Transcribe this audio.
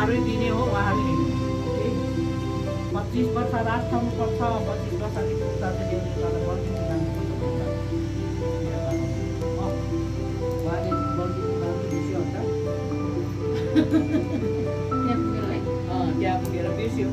उहाँहरू दिने हो, उहाँहरू लिनु। ओके, 25 वर्ष राज ठाउँनुपर्छ, 25 वर्षदेखि उता चाहिँ ल्याउने तर बल्छी जानु उहाँले बल्छी जानु बिर्स्यो हुन्छ त्यहाँ पुगेर बिर्स्यो।